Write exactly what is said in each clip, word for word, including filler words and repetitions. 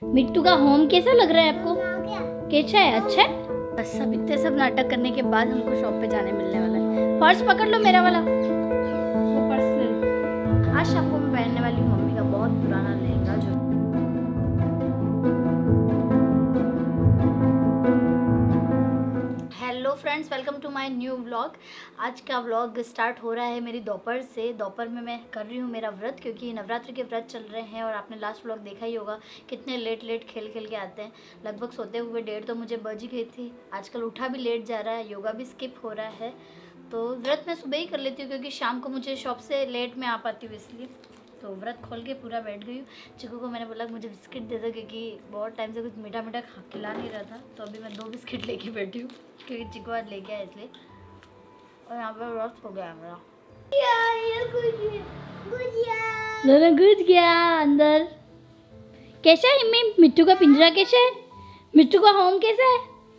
मिट्टू का होम कैसा लग रहा है आपको? कैसा है? अच्छा है। बस सब इतने सब नाटक करने के बाद हमको शॉप पे जाने मिलने वाला है। पर्स पकड़ लो मेरा वाला, वो पर्स ले लो। आज शाम को मैं पहनने वाली हूँ मम्मी का बहुत पुराना लहंगा जो hello friends, welcome to my new vlog. आज का व्लॉग स्टार्ट हो रहा है मेरी दोपहर से। दोपहर में मैं कर रही हूँ मेरा व्रत, क्योंकि नवरात्रि के व्रत चल रहे हैं और आपने लास्ट व्लॉग देखा ही होगा कितने लेट लेट खेल खेल के आते हैं। लगभग सोते हुए डेढ़ तो मुझे बज ही गई थी। आजकल उठा भी लेट जा रहा है, योगा भी स्किप हो रहा है। तो व्रत मैं सुबह ही कर लेती हूँ, क्योंकि शाम को मुझे शॉप से लेट में आ पाती हूँ, इसलिए तो व्रत खोल के पूरा बैठ गई हूँ। चिकू को मैंने बोला मुझे बिस्किट दे दो, क्योंकि बहुत टाइम से कुछ मीठा मीठा खा खिला नहीं रहा था। तो अभी मैं दो बिस्किट लेके बैठी हूँ, क्योंकि चिकू आज लेके आया इसलिए। और यहाँ पर व्रत हो गया मेरा। दोनों घुस गया अंदर। कैसा है मम्मी? मिट्टू का पिंजरा कैसा है? मिट्टू का होम कैसा है?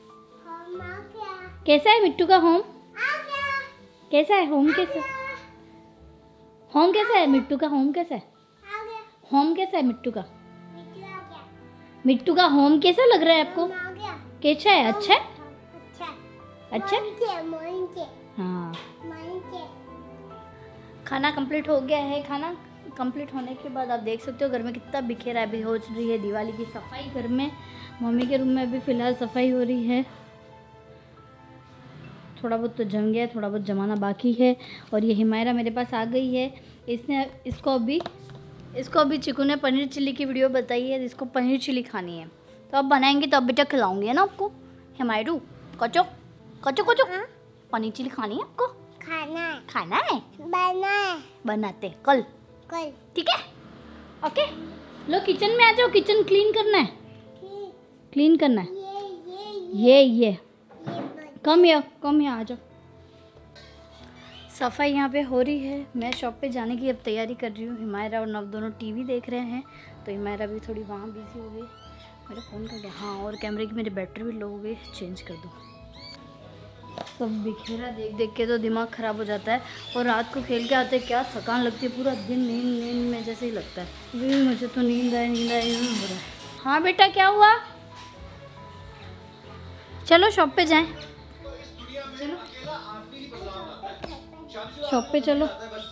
कैसा है मिट्टू का होम? कैसा है होम? कैसा होम कैसा है मिट्टू का? होम कैसा है? होम कैसा है मिट्टू का? मिट्टू का होम कैसा लग रहा है आपको? कैसा है? अच्छा है? अच्छा हाँ। खाना कंप्लीट हो गया है। खाना कंप्लीट होने के बाद आप देख सकते हो घर में कितना बिखेरा है। अभी हो रही है दिवाली की सफाई घर में। मम्मी के रूम में अभी फ़िलहाल सफाई हो रही है। थोड़ा बहुत तो जम गया है, थोड़ा बहुत जमाना बाकी है। और ये हिमायरा मेरे पास आ गई है। इसने इसको अभी इसको अभी चिकू ने पनीर चिल्ली की वीडियो बताई है। इसको पनीर चिल्ली खानी है, तो अब बनाएंगे तो अब बेटा खिलाऊंगी, है ना आपको? हिमायरू कचो कचो कचो पनीर चिल्ली खानी है आपको? खाना है। खाना है? बना है। बनाते कल कल। ठीक है, ओके। लो किचन में आ जाओ, किचन क्लीन करना है। क्लीन करना है। ये ये ये ये कम या कम यहाँ आ जाओ। सफाई यहाँ पे हो रही है। मैं शॉप पे जाने की अब तैयारी कर रही हूँ। हिमायरा और नव दोनों टीवी देख रहे हैं, तो हिमायरा भी थोड़ी वहाँ बिजी हो गई। मेरा फ़ोन कर गया, हाँ। और कैमरे की मेरी बैटरी भी लो हो गई, चेंज कर दो। सब बिखेरा देख देख के तो दिमाग ख़राब हो जाता है। और रात को खेल के आते क्या थकान लगती है, पूरा दिन नींद नींद में जैसे ही लगता है। अभी मुझे तो नींद आए नींद आए नींद हो रहा है। हाँ बेटा क्या हुआ? चलो शॉप पे जाएं। चलो शॉप पे चलो।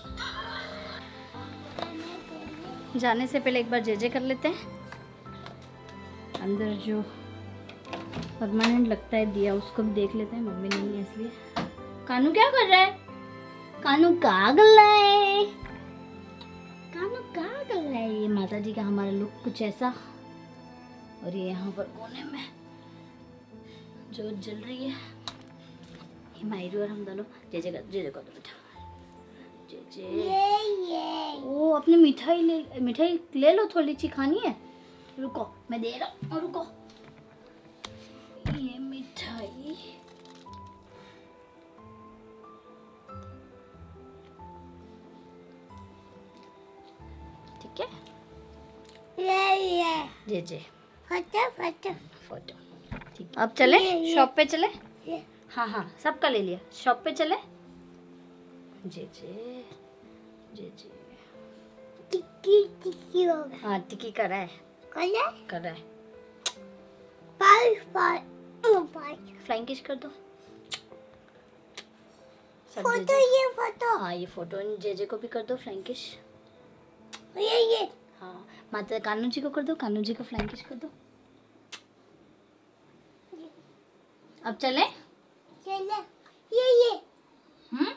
जाने से पहले एक बार जे जे कर लेते हैं। अंदर जो परमानेंट लगता है दिया, उसको भी देख लेते हैं। मम्मी नहीं है इसलिए। कानू क्या कर रहा है? कानू क्या कर रहा है? कानू क्या कर रहा है? ये माता जी का हमारा लुक कुछ ऐसा। और ये यहाँ पर कोने में जो जल रही है। हिमायरू और हम दोनों जे जे कर जे जे कर दो बेटा। जे जे ये ये ओ अपनी मिठाई ले मिठाई ले लो, थोड़ी सी खानी है। रुको मैं दे रहा हूँ, रुको। ये मिठाई ठीक है। ये ये जे जे फोटो फोटो फोटो ठीक। अब चले शॉप पे चले। ये हाँ हाँ सबका ले लिया। शॉप पे चले। जे जे जे जे टिक्की टिक्की होगा। हाँ टिक्की कर रहा है, कल कर रहा है। पाँच पाँच ओ पाँच फ्लाइंग किस कर दो। सब फोटो जे जे। ये फोटो हाँ ये फोटो जे जे को भी कर दो फ्लाइंग किस। ये ये हाँ माता कानू जी को कर दो, कानू जी को फ्लाइंग किस कर दो। अब चले। चलो ये ये हम्म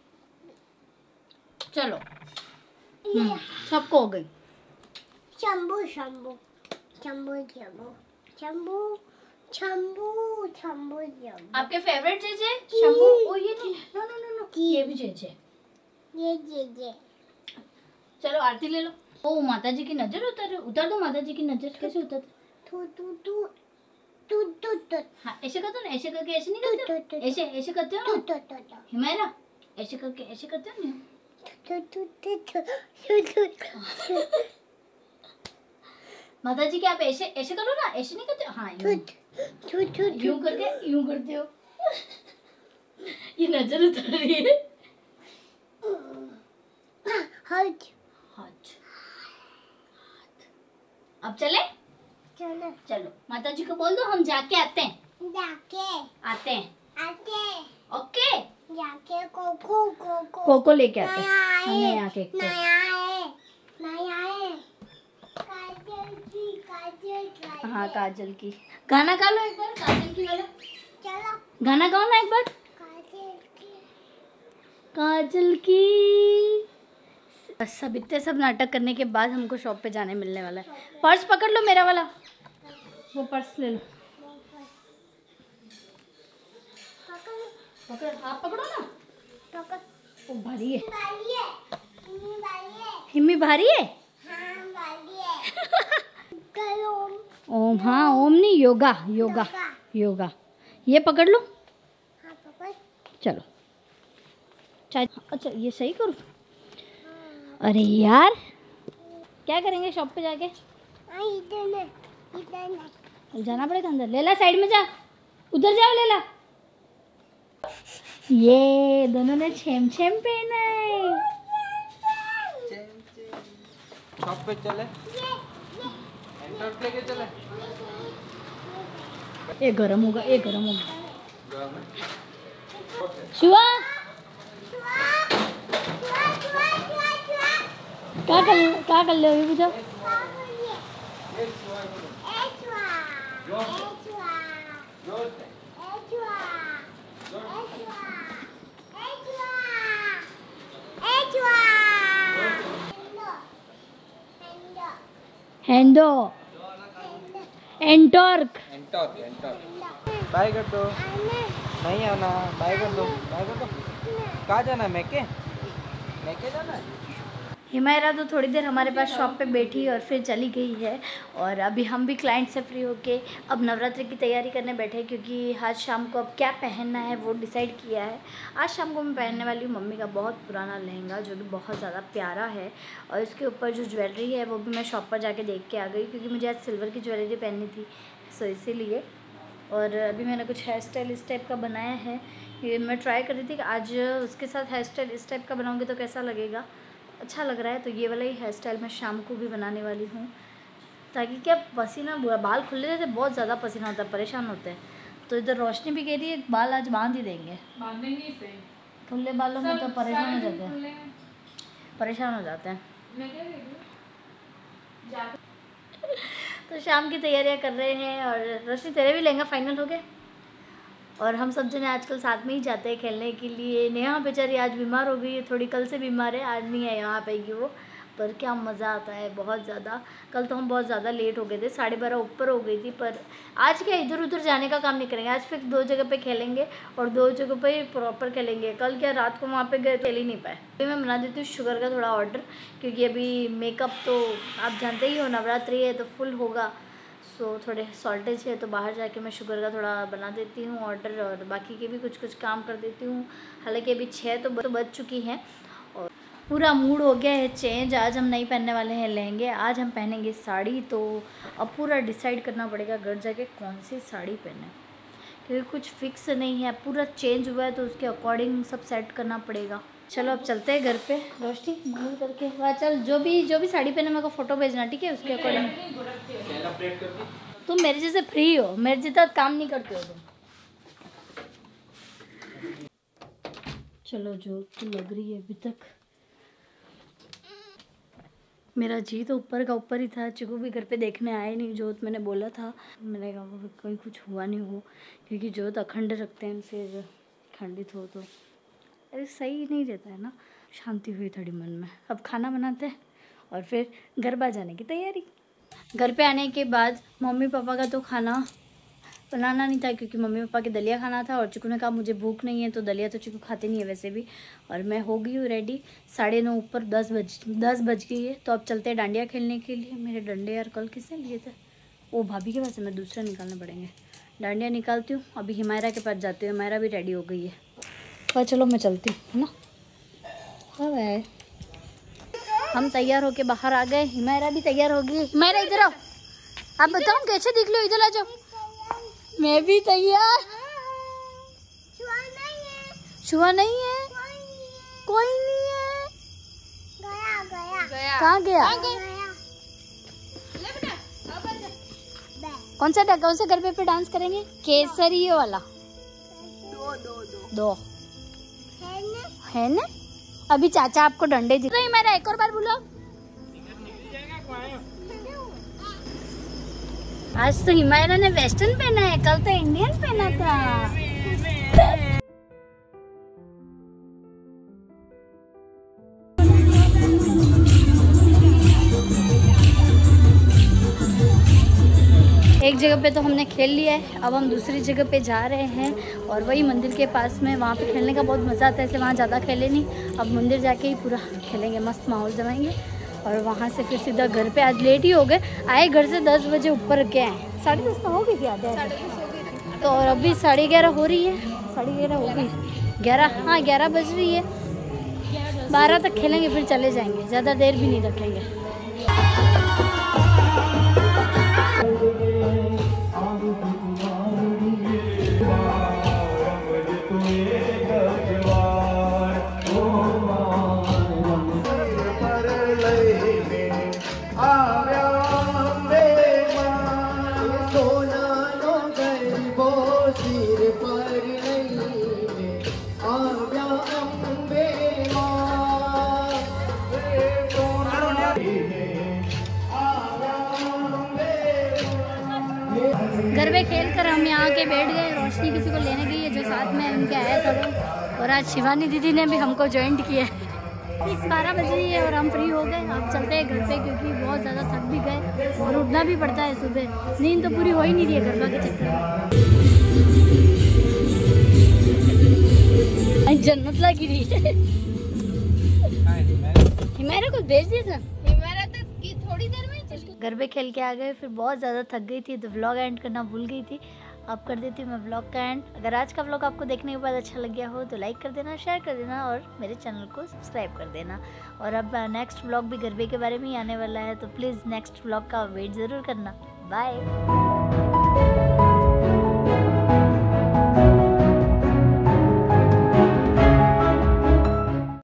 चलो। ये हम्म, सबको हो गई। शंभू शंभू शंभू शंभू शंभू शंभू शंभू शंभू आपके फेवरेट जे जे शंभू। ओ ये नहीं, नो नो नो नो, ये भी जे जे। ये ये ये चलो आरती ले लो। ओ माता जी की नजर उतार उतार दो। माता जी की नजर कैसे उतार? तू तू तू तू तू तू हाँ ऐसे करते हो ना, ऐसे करके ऐसे नहीं करते हो? तु, तु, तु, ऐसे ऐसे करते हो तू ना तू तू हिमायरा? ऐसे करके ऐसे करते हो ना। तू तू तू तू तू तू माता जी के आप ऐसे ऐसे करो ना, ऐसे नहीं करते हो? हाँ यूं तू तू यूं करके यूं करते हो। ये नजर उतार रही है। हाथ हाथ। अब चले। चल चलो माता जी को बोल दो हम जाके आते हैं। जाके आते हैं आते ओके। जाके कोको कोको कोको लेके आते हैं। नया नया है केक को। नया है नया है काजल की काजल काजल। हाँ काजल की गाना गा लो एक बार, काजल की वाला चलो गाना गाओ ना एक बार। काजल की काजल की। बस सब इतने सब नाटक करने के बाद हमको शॉप पे जाने मिलने वाला है। पर्स पकड़ लो मेरा वाला, वो पर्स ले लो। पकड़, आप पकड़ो ना। पकड़। वो भारी है। भारी है हिम्मी भारी है। हिम्मी भारी है। हाँ भारी है। करो ओम। हाँ ओम नहीं, योगा योगा योगा। ये पकड़ लो। हाँ पकड़। चलो चाय। अच्छा ये सही करूँ। अरे यार क्या करेंगे शॉप पे जाके? हाँ इधर नहीं इधर नहीं जाना पड़ेगा अंदर। लेला साइड में जा, उधर जाओ लेला। ये दोनों ने छेम छेम पहना है। शॉप पे चले, एंटर लेके चले। ये गरम होगा, ये गरम होगा। शुआ क्या कर क्या कर ले अभी पूछो। हैंडो एंटॉर्क। एंटर एंटर बाय कर दो। नहीं आना, बाय कर दो, बाय कर दो। कहाँ जाना है? मैके मैके जाना है। हिमायरा तो थोड़ी देर हमारे पास शॉप पे बैठी और फिर चली गई है। और अभी हम भी क्लाइंट से फ्री होके अब नवरात्रि की तैयारी करने बैठे हैं, क्योंकि आज शाम को अब क्या पहनना है वो डिसाइड किया है। आज शाम को मैं पहनने वाली हूँ मम्मी का बहुत पुराना लहंगा, जो कि बहुत ज़्यादा प्यारा है। और इसके ऊपर जो ज्वेलरी है वो भी मैं शॉप पर जाके देख के आ गई, क्योंकि मुझे आज सिल्वर की ज्वेलरी पहननी थी, सो इसीलिए। और अभी मैंने कुछ हेयर स्टाइल इस टाइप का बनाया है। ये मैं ट्राई कर रही थी कि आज उसके साथ हेयर स्टाइल इस टाइप का बनाऊँगी तो कैसा लगेगा। अच्छा लग रहा है, तो ये वाला ही हेयर स्टाइल मैं शाम को भी बनाने वाली हूँ, ताकि क्या पसीना, बाल खुले रहते बहुत ज़्यादा पसीना होता है, परेशान होते हैं। तो इधर रोशनी भी कह रही है बाल आज बांध ही देंगे। बांधेंगे इसे। खुले बालों में तो परेशान हो जाते हैं, परेशान हो जाते हैं। मैं क्या देखूं? जाकर तो शाम की तैयारियां कर रहे हैं। और रोशनी तेरे भी लहंगा फाइनल हो गए। और हम सब जने आजकल साथ में ही जाते हैं खेलने के लिए। नेहा बेचारी आज बीमार हो गई है थोड़ी, कल से बीमार है, आज नहीं है यहाँ पे कि वो, पर क्या मज़ा आता है बहुत ज़्यादा। कल तो हम बहुत ज़्यादा लेट हो गए थे, साढ़े बारह ऊपर हो गई थी। पर आज क्या इधर उधर जाने का काम नहीं करेंगे, आज फिक्स दो जगह पे खेलेंगे और दो जगह पे प्रॉपर खेलेंगे। कल क्या रात को वहाँ पे गए खेल ही नहीं पाए। अभी मैं बना देती हूँ शुगर का थोड़ा ऑर्डर, क्योंकि अभी मेकअप तो आप जानते ही हो नवरात्रि है तो फुल होगा, सो थोड़े सॉल्टेज है, तो बाहर जाके मैं शुगर का थोड़ा बना देती हूँ ऑर्डर, और बाकी के भी कुछ कुछ काम कर देती हूँ। हालांकि अभी छः तो बज चुकी हैं और पूरा मूड हो गया है चेंज। आज हम नहीं पहनने वाले हैं लहंगे, आज हम पहनेंगे साड़ी। तो अब पूरा डिसाइड करना पड़ेगा घर जाके कौन सी साड़ी पहने, क्योंकि कुछ फिक्स नहीं है, पूरा चेंज हुआ है तो उसके अकॉर्डिंग सब सेट करना पड़ेगा। चलो अब चलते हैं घर पे। रोशनी मूव करके वाह, चल जो भी जो भी साड़ी पहने मेरे को फ़ोटो भेजना, ठीक है? उसके अकॉर्डिंग। तुम मेरे जैसे फ्री हो, मेरे जितना काम नहीं करते हो तुम। चलो जो तो लग रही है अभी तक। मेरा जी तो ऊपर का ऊपर ही था, चिकू भी घर पे देखने आए नहीं। जोत मैंने बोला था, मैंने कहा कोई कुछ हुआ नहीं हो, क्योंकि जोत अखंड रखते हैं, फिर खंडित हो तो अरे सही नहीं रहता है ना। शांति हुई थोड़ी मन में। अब खाना बनाते हैं और फिर गरबा जाने की तैयारी। घर पे आने के बाद मम्मी पापा का तो खाना बनाना नहीं था, क्योंकि मम्मी पापा के दलिया खाना था और चिकू ने कहा मुझे भूख नहीं है, तो दलिया तो चिकू खाते नहीं है वैसे भी। और मैं हो गई हूँ रेडी, साढ़े नौ ऊपर दस बज दस बज गई है। तो अब चलते हैं डांडिया खेलने के लिए। मेरे डंडे यार कल किसने लिए थे? वो भाभी के पास है, मैं दूसरा निकालने पड़ेंगे। डांडिया निकालती हूँ, अभी हिमायरा के पास जाती हूँ। हिमायरा भी रेडी हो गई है, पर चलो मैं चलती हूँ, है ना? हाँ भाई हम तैयार होके बाहर आ गए, हिमायरा भी तैयार हो गई। हिमायरा इधर आओ, आप बताओ कैसे दिख लो, इधर आ जाओ। मैं भी तैयार। छुआ नहीं है, कोई नहीं है। गया गया गया। कहाँ गया? ले बेटा, अब आ जा। बैग कौन सा कौन सा गरबे पे डांस करेंगे? केसरी वाला। दो दो दो दो है ना? है ना? अभी चाचा आपको डंडे दे रही। मेरा एक और बार बोलो। आज तो हिमायरा ने वेस्टर्न पहना है, कल तो इंडियन पहना था। एक जगह पे तो हमने खेल लिया है, अब हम दूसरी जगह पे जा रहे हैं और वही मंदिर के पास में, वहाँ पे खेलने का बहुत मज़ा आता है, इसलिए वहाँ ज़्यादा खेले नहीं। अब मंदिर जाके ही पूरा खेलेंगे, मस्त माहौल जमाएंगे और वहाँ से फिर सीधा घर पे। आज लेट ही हो गए, आए घर से दस बजे ऊपर के आए। साढ़े दस तो हो गई थी आधे आधे तो, और अभी साढ़े ग्यारह हो रही है, साढ़े ग्यारह हो गई, ग्यारह हाँ ग्यारह बज रही है। बारह तक खेलेंगे फिर चले जाएंगे, ज़्यादा देर भी नहीं रखेंगे। गरबे खेल कर हम यहाँ के बैठ गए। रोशनी किसी को लेने गई है जो साथ में उनके आया था वो, और आज शिवानी दीदी ने भी हमको ज्वाइंट किया है। सिक्स बारह बज रही है और हम फ्री हो गए। अब चलते हैं घर पे क्योंकि बहुत ज़्यादा थक भी गए और उठना भी पड़ता है सुबह। नींद तो पूरी हो ही नहीं रही है गरबा के चक्कर में। जन्नत लगी रही है। हिमायरा को भेज दिया था। हिमायरा तक की थोड़ी देर में गरबे खेल के आ गए, फिर बहुत ज़्यादा थक गई थी तो व्लॉग एंड करना भूल गई थी। अब कर देती हूँ मैं व्लॉग का एंड। अगर आज का व्लॉग आपको देखने के बाद अच्छा लग गया हो तो लाइक कर देना, शेयर कर देना और मेरे चैनल को सब्सक्राइब कर देना। और अब नेक्स्ट व्लॉग भी गरबे के बारे में ही आने वाला है, तो प्लीज़ नेक्स्ट व्लॉग का वेट ज़रूर करना। बाय।